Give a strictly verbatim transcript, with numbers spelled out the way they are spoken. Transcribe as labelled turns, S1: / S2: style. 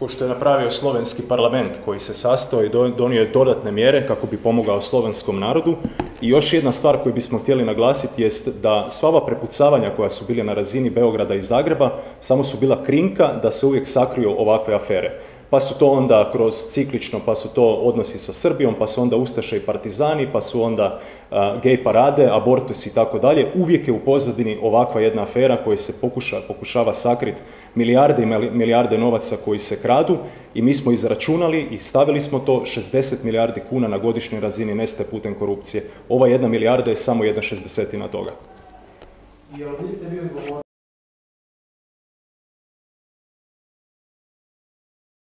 S1: ko što je napravio slovenski parlament koji se sastao i donio je dodatne mjere kako bi pomogao slovenskom narodu. I još jedna stvar koju bismo htjeli naglasiti jest da sva ova prepucavanja koja su bile na razini Beograda i Zagreba samo su bila krinka da se uvijek sakriju ovakve afere. Pa su to onda kroz ciklično, pa su to odnosi sa Srbijom, pa su onda ustaše i partizani, pa su onda uh, gej parade, abortus i tako dalje. Uvijek je u pozadini ovakva jedna afera koja se pokuša, pokušava sakriti milijarde i milijarde novaca koji se kradu i mi smo izračunali i stavili smo to šezdeset milijardi kuna na godišnjoj razini nestaje putem korupcije. Ova jedna milijarda je samo jedna šezdesetina toga.
S2: Jel vidite vi odgovornost